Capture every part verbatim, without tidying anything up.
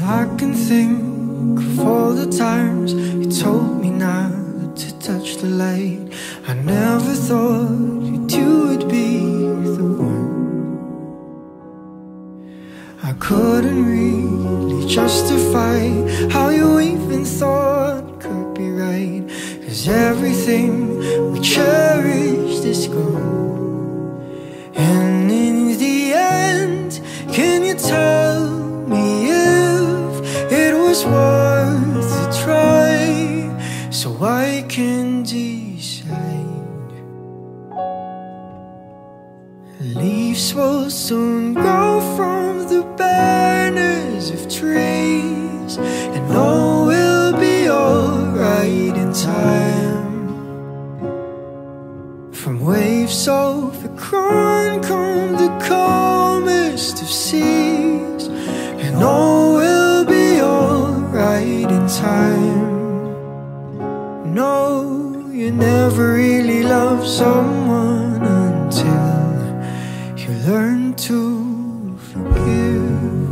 I can think of all the times you told me not to touch the light. I never thought that you would be the one. I couldn't really justify how you even thought could be right, 'cause everything we cherished is gone. And in the end, can you tell me if it was worth a try, so I can decide? Leaves will soon grow from the banners of trees, and all will be alright in time. From waves overgrown come the calmest of seas, and all will be alright in time. No, you never really love someone until you learn to forgive.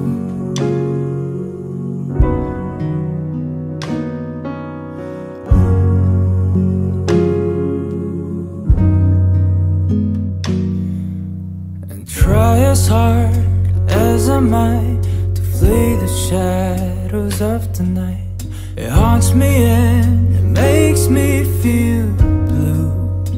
And try as hard as I might to flee the shadows of the night. It haunts me and it makes me feel blue.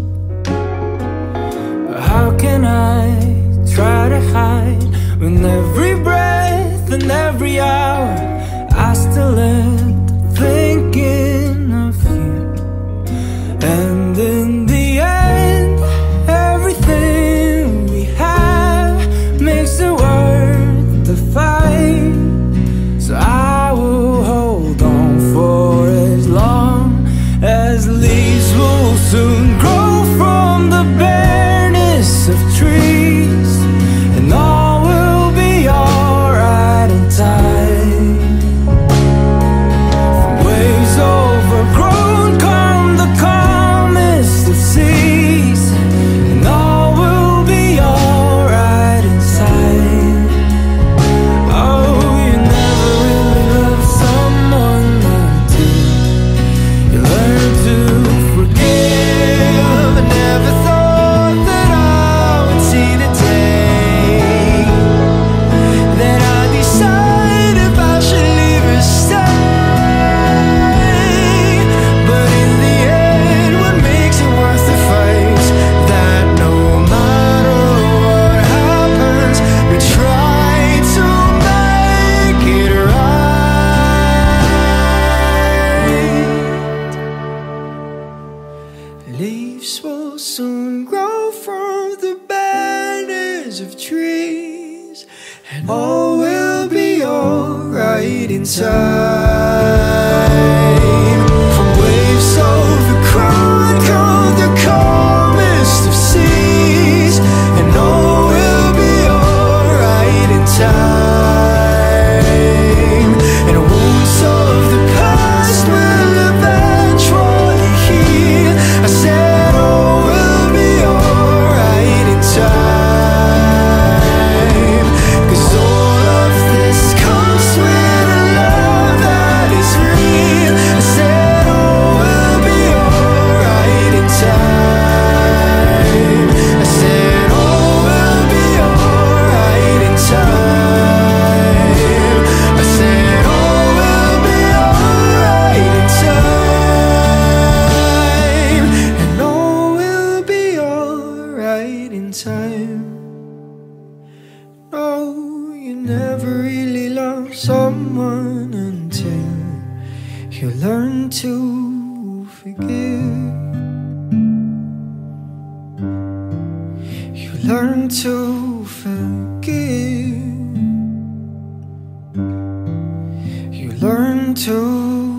But how can I try to hide when every breath and every hour I still end thinking of you? And in the end, everything we have makes it worth the fight. So I will hold on for as long as leaves will soon grow from the bareness of trees, and all will be alright in time. From waves overgrown come the calmest of seas, and all will be alright inside. Oh, you never really love someone until you learn to forgive. I never thought that I would see the day that I decide if I should leave or stay. But in the end, what makes it worth the fight? That no matter what happens, we try to make it right. Leaves will soon grow from the banners of trees, and all will be alright in time. From waves overgrown come the calmest of seas, and all will be alright in time. And wounds of the past will eventually heal. I said all will be alright in time, 'cause all of this comes with a love that is real. I said all will be alright in time. I said all will be alright in time. I said all will be alright in time. And all will be alright in time. No, you never really love someone until you learn to forgive. You learn to forgive. You learn to